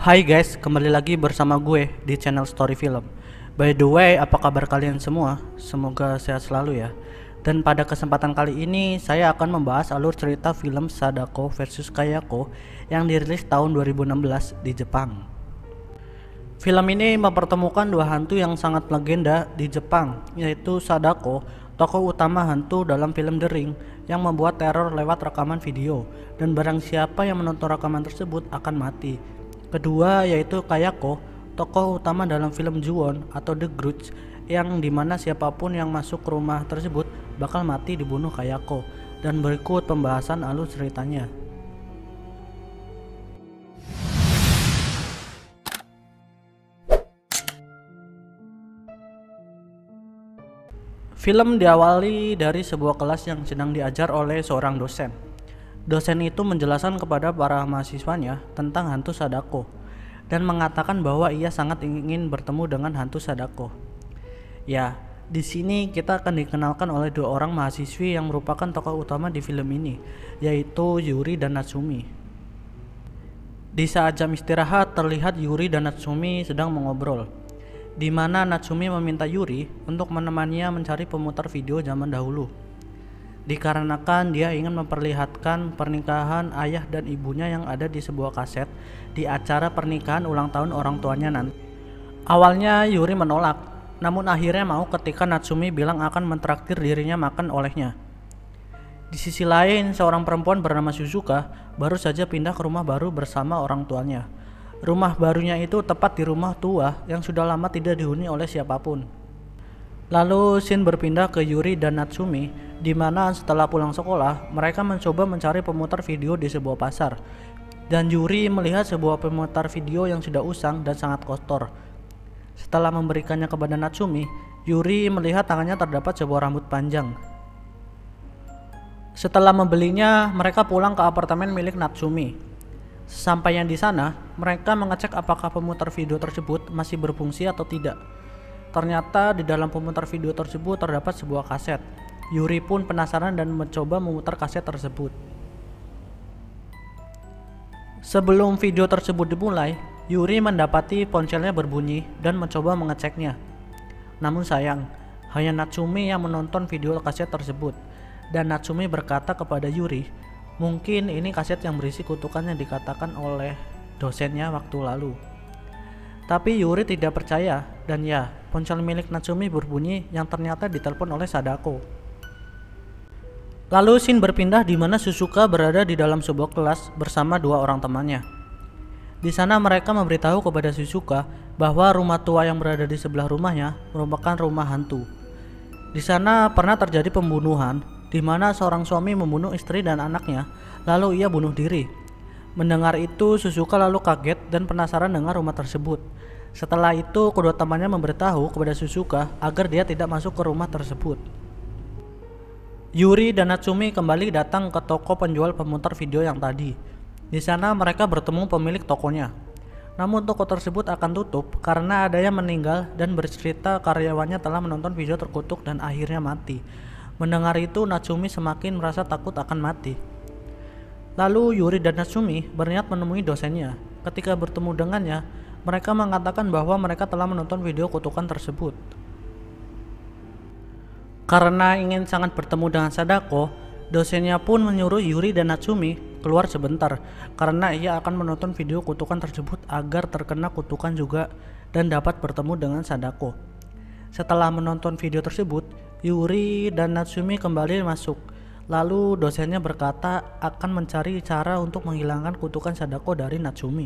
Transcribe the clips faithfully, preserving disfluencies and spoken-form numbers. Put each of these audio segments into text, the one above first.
Hai guys, kembali lagi bersama gue di channel Story Film. By the way, apa kabar kalian semua? Semoga sehat selalu ya. Dan pada kesempatan kali ini, saya akan membahas alur cerita film Sadako versus Kayako yang dirilis tahun dua ribu enam belas di Jepang. Film ini mempertemukan dua hantu yang sangat legenda di Jepang, yaitu Sadako, tokoh utama hantu dalam film The Ring yang membuat teror lewat rekaman video, dan barang siapa yang menonton rekaman tersebut akan mati. Kedua yaitu Kayako, tokoh utama dalam film Ju-on atau The Grudge, yang dimana siapapun yang masuk ke rumah tersebut bakal mati dibunuh Kayako. Dan berikut pembahasan alur ceritanya. Film diawali dari sebuah kelas yang sedang diajar oleh seorang dosen. Dosen itu menjelaskan kepada para mahasiswanya tentang hantu Sadako dan mengatakan bahwa ia sangat ingin bertemu dengan hantu Sadako. Ya, di sini kita akan dikenalkan oleh dua orang mahasiswi yang merupakan tokoh utama di film ini, yaitu Yuri dan Natsumi. Di saat jam istirahat terlihat Yuri dan Natsumi sedang mengobrol, di mana Natsumi meminta Yuri untuk menemaninya mencari pemutar video zaman dahulu, dikarenakan dia ingin memperlihatkan pernikahan ayah dan ibunya yang ada di sebuah kaset di acara pernikahan ulang tahun orang tuanya nanti. Awalnya Yuri menolak, namun akhirnya mau ketika Natsumi bilang akan mentraktir dirinya makan olehnya. Di sisi lain, seorang perempuan bernama Suzuka baru saja pindah ke rumah baru bersama orang tuanya. Rumah barunya itu tepat di rumah tua yang sudah lama tidak dihuni oleh siapapun. Lalu scene berpindah ke Yuri dan Natsumi, di mana setelah pulang sekolah, mereka mencoba mencari pemutar video di sebuah pasar. Dan Yuri melihat sebuah pemutar video yang sudah usang dan sangat kotor. Setelah memberikannya kepada Natsumi, Yuri melihat tangannya terdapat sebuah rambut panjang. Setelah membelinya, mereka pulang ke apartemen milik Natsumi. Sampainya di sana, mereka mengecek apakah pemutar video tersebut masih berfungsi atau tidak. Ternyata di dalam pemutar video tersebut terdapat sebuah kaset. Yuri pun penasaran dan mencoba memutar kaset tersebut. Sebelum video tersebut dimulai, Yuri mendapati ponselnya berbunyi dan mencoba mengeceknya. Namun sayang, hanya Natsumi yang menonton video kaset tersebut. Dan Natsumi berkata kepada Yuri, mungkin ini kaset yang berisi kutukan yang dikatakan oleh dosennya waktu lalu. Tapi Yuri tidak percaya, dan ya, ponsel milik Natsumi berbunyi yang ternyata ditelepon oleh Sadako. Lalu scene berpindah di mana Suzuka berada di dalam sebuah kelas bersama dua orang temannya. Di sana mereka memberitahu kepada Suzuka bahwa rumah tua yang berada di sebelah rumahnya merupakan rumah hantu. Di sana pernah terjadi pembunuhan, di mana seorang suami membunuh istri dan anaknya, lalu ia bunuh diri. Mendengar itu, Suzuka lalu kaget dan penasaran dengan rumah tersebut. Setelah itu, kedua temannya memberitahu kepada Suzuka agar dia tidak masuk ke rumah tersebut. Yuri dan Natsumi kembali datang ke toko penjual pemutar video yang tadi. Di sana mereka bertemu pemilik tokonya. Namun toko tersebut akan tutup karena ada yang meninggal dan bercerita karyawannya telah menonton video terkutuk dan akhirnya mati. Mendengar itu, Natsumi semakin merasa takut akan mati. Lalu Yuri dan Natsumi berniat menemui dosennya. Ketika bertemu dengannya, mereka mengatakan bahwa mereka telah menonton video kutukan tersebut. Karena ingin sangat bertemu dengan Sadako, dosennya pun menyuruh Yuri dan Natsumi keluar sebentar karena ia akan menonton video kutukan tersebut agar terkena kutukan juga dan dapat bertemu dengan Sadako. Setelah menonton video tersebut, Yuri dan Natsumi kembali masuk. Lalu dosennya berkata akan mencari cara untuk menghilangkan kutukan Sadako dari Natsumi.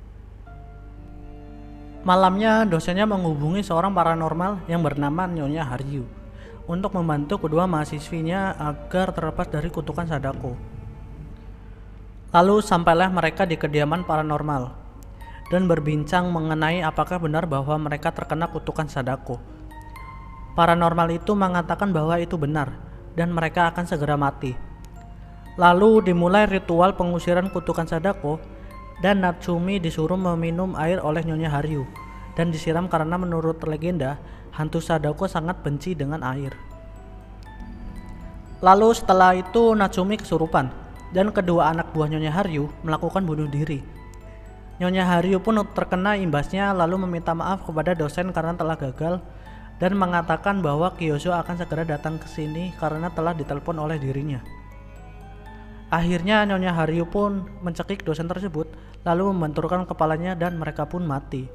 Malamnya dosennya menghubungi seorang paranormal yang bernama Nyonya Haryu untuk membantu kedua mahasiswinya agar terlepas dari kutukan Sadako. Lalu sampailah mereka di kediaman paranormal dan berbincang mengenai apakah benar bahwa mereka terkena kutukan Sadako. Paranormal itu mengatakan bahwa itu benar dan mereka akan segera mati. Lalu dimulai ritual pengusiran kutukan Sadako dan Natsumi disuruh meminum air oleh Nyonya Haryu dan disiram karena menurut legenda hantu Sadako sangat benci dengan air. Lalu setelah itu Natsumi kesurupan dan kedua anak buah Nyonya Haryu melakukan bunuh diri. Nyonya Haryu pun terkena imbasnya lalu meminta maaf kepada dosen karena telah gagal dan mengatakan bahwa Kyosho akan segera datang ke sini karena telah ditelepon oleh dirinya. Akhirnya Nyonya Haryu pun mencekik dosen tersebut lalu membenturkan kepalanya dan mereka pun mati.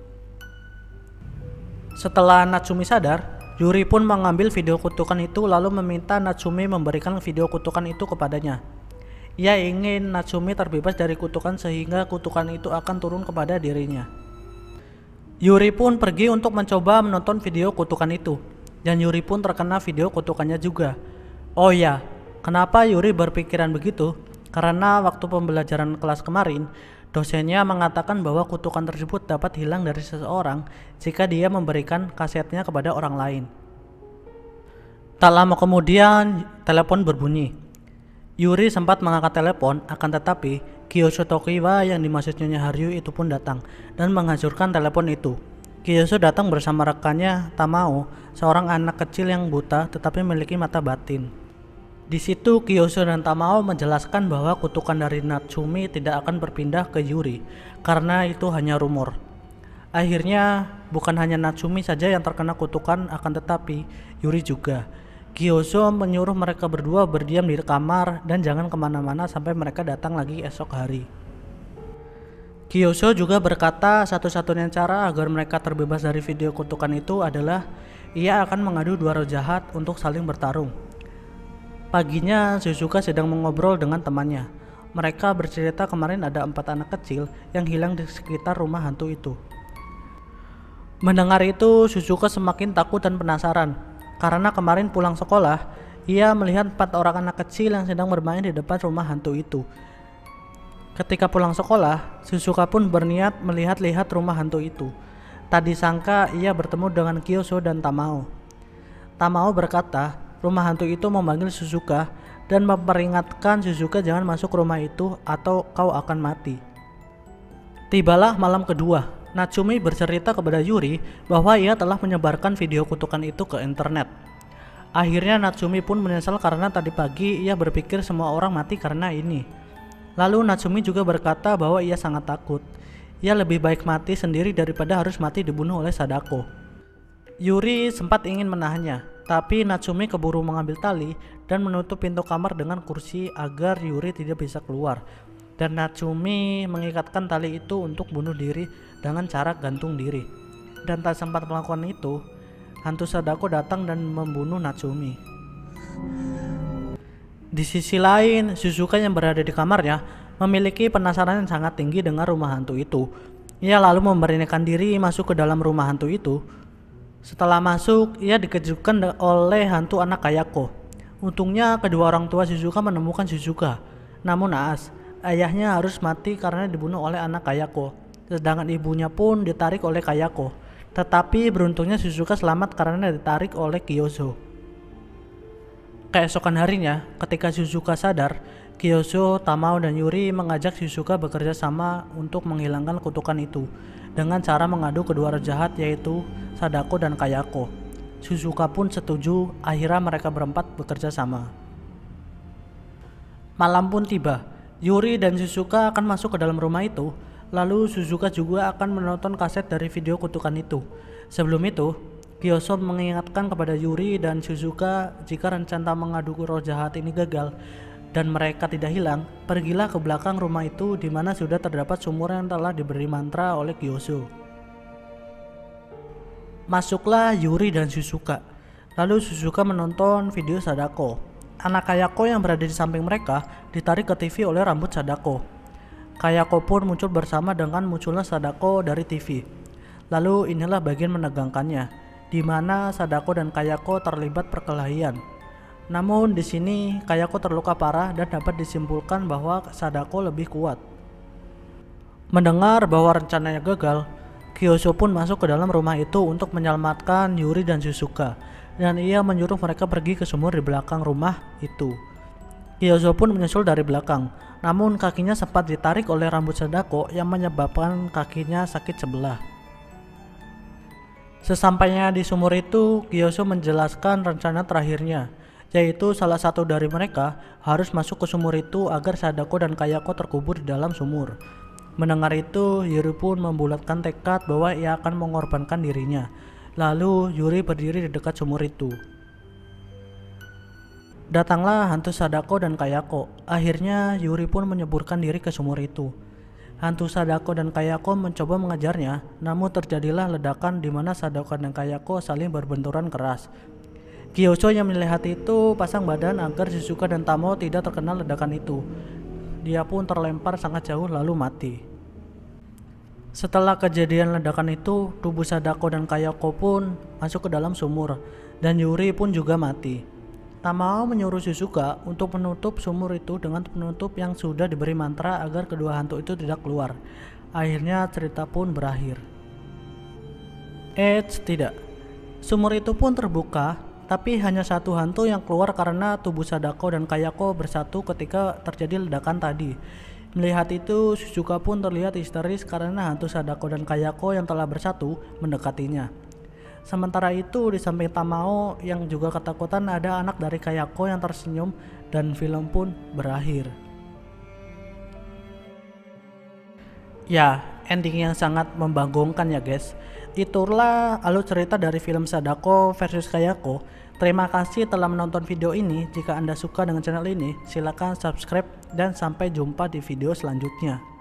Setelah Natsumi sadar, Yuri pun mengambil video kutukan itu lalu meminta Natsumi memberikan video kutukan itu kepadanya. Ia ingin Natsumi terbebas dari kutukan sehingga kutukan itu akan turun kepada dirinya. Yuri pun pergi untuk mencoba menonton video kutukan itu, dan Yuri pun terkena video kutukannya juga. Oh ya, kenapa Yuri berpikiran begitu? Karena waktu pembelajaran kelas kemarin, dosennya mengatakan bahwa kutukan tersebut dapat hilang dari seseorang jika dia memberikan kasetnya kepada orang lain. Tak lama kemudian, telepon berbunyi. Yuri sempat mengangkat telepon, akan tetapi Kyosho Tokiwa yang dimaksud Nyonya Haryu itu pun datang dan menghancurkan telepon itu. Kyosho datang bersama rekannya Tamao, seorang anak kecil yang buta tetapi memiliki mata batin. Di situ Kyosho dan Tamao menjelaskan bahwa kutukan dari Natsumi tidak akan berpindah ke Yuri karena itu hanya rumor. Akhirnya bukan hanya Natsumi saja yang terkena kutukan, akan tetapi Yuri juga. Kyosho menyuruh mereka berdua berdiam di kamar dan jangan kemana-mana sampai mereka datang lagi esok hari. Kyosho juga berkata satu-satunya cara agar mereka terbebas dari video kutukan itu adalah ia akan mengadu dua roh jahat untuk saling bertarung. Paginya Shizuka sedang mengobrol dengan temannya. Mereka bercerita kemarin ada empat anak kecil yang hilang di sekitar rumah hantu itu. Mendengar itu Shizuka semakin takut dan penasaran. Karena kemarin pulang sekolah, ia melihat empat orang anak kecil yang sedang bermain di depan rumah hantu itu. Ketika pulang sekolah, Shizuka pun berniat melihat-lihat rumah hantu itu. Tak disangka ia bertemu dengan Kyosho dan Tamao. Tamao berkata, rumah hantu itu memanggil Shizuka dan memperingatkan Shizuka jangan masuk rumah itu atau kau akan mati. Tibalah malam kedua. Natsumi bercerita kepada Yuri bahwa ia telah menyebarkan video kutukan itu ke internet. Akhirnya Natsumi pun menyesal karena tadi pagi ia berpikir semua orang mati karena ini. Lalu Natsumi juga berkata bahwa ia sangat takut. Ia lebih baik mati sendiri daripada harus mati dibunuh oleh Sadako. Yuri sempat ingin menahannya, tapi Natsumi keburu mengambil tali dan menutup pintu kamar dengan kursi agar Yuri tidak bisa keluar. Dan Natsumi mengikatkan tali itu untuk bunuh diri dengan cara gantung diri. Dan tak sempat melakukan itu, hantu Sadako datang dan membunuh Natsumi. Di sisi lain, Shizuka yang berada di kamarnya memiliki penasaran yang sangat tinggi dengan rumah hantu itu. Ia lalu memberanikan diri masuk ke dalam rumah hantu itu. Setelah masuk, ia dikejutkan oleh hantu anak Kayako. Untungnya kedua orang tua Shizuka menemukan Shizuka. Namun naas, ayahnya harus mati karena dibunuh oleh anak Kayako, sedangkan ibunya pun ditarik oleh Kayako. Tetapi beruntungnya Shizuka selamat karena ditarik oleh Kyosho. Keesokan harinya, ketika Shizuka sadar, Kyosho, Tamao, dan Yuri mengajak Shizuka bekerja sama untuk menghilangkan kutukan itu dengan cara mengadu kedua roh jahat yaitu Sadako dan Kayako. Shizuka pun setuju, akhirnya mereka berempat bekerja sama. Malam pun tiba. Yuri dan Shizuka akan masuk ke dalam rumah itu, lalu Shizuka juga akan menonton kaset dari video kutukan itu. Sebelum itu, Kyosho mengingatkan kepada Yuri dan Shizuka jika rencana mengadu roh jahat ini gagal dan mereka tidak hilang, pergilah ke belakang rumah itu di mana sudah terdapat sumur yang telah diberi mantra oleh Kyosho. Masuklah Yuri dan Shizuka, lalu Shizuka menonton video Sadako. Anak Kayako yang berada di samping mereka ditarik ke T V oleh rambut Sadako. Kayako pun muncul bersama dengan munculnya Sadako dari T V. Lalu inilah bagian menegangkannya, di mana Sadako dan Kayako terlibat perkelahian. Namun di sini Kayako terluka parah dan dapat disimpulkan bahwa Sadako lebih kuat. Mendengar bahwa rencananya gagal, Kyosho pun masuk ke dalam rumah itu untuk menyelamatkan Yuri dan Shizuka, dan ia menyuruh mereka pergi ke sumur di belakang rumah itu. Kyosho pun menyusul dari belakang, namun kakinya sempat ditarik oleh rambut Sadako yang menyebabkan kakinya sakit sebelah. Sesampainya di sumur itu, Kyosho menjelaskan rencana terakhirnya, yaitu salah satu dari mereka harus masuk ke sumur itu agar Sadako dan Kayako terkubur di dalam sumur. Mendengar itu, Yuri pun membulatkan tekad bahwa ia akan mengorbankan dirinya. Lalu Yuri berdiri di dekat sumur itu. Datanglah hantu Sadako dan Kayako. Akhirnya Yuri pun menyeburkan diri ke sumur itu. Hantu Sadako dan Kayako mencoba mengejarnya, namun terjadilah ledakan di mana Sadako dan Kayako saling berbenturan keras. Gyosho yang melihat itu pasang badan agar Shizuka dan Tamao tidak terkena ledakan itu. Dia pun terlempar sangat jauh lalu mati. Setelah kejadian ledakan itu, tubuh Sadako dan Kayako pun masuk ke dalam sumur, dan Yuri pun juga mati. Tamao menyuruh Shizuka untuk menutup sumur itu dengan penutup yang sudah diberi mantra agar kedua hantu itu tidak keluar. Akhirnya cerita pun berakhir. Eits, tidak. Sumur itu pun terbuka, tapi hanya satu hantu yang keluar karena tubuh Sadako dan Kayako bersatu ketika terjadi ledakan tadi. Melihat itu, Shizuka pun terlihat histeris karena hantu Sadako dan Kayako yang telah bersatu mendekatinya. Sementara itu, di samping Tamao yang juga ketakutan, ada anak dari Kayako yang tersenyum dan film pun berakhir. Ya, ending yang sangat membagongkan ya guys. Itulah alur cerita dari film Sadako versus Kayako. Terima kasih telah menonton video ini. Jika Anda suka dengan channel ini, silakan subscribe dan sampai jumpa di video selanjutnya.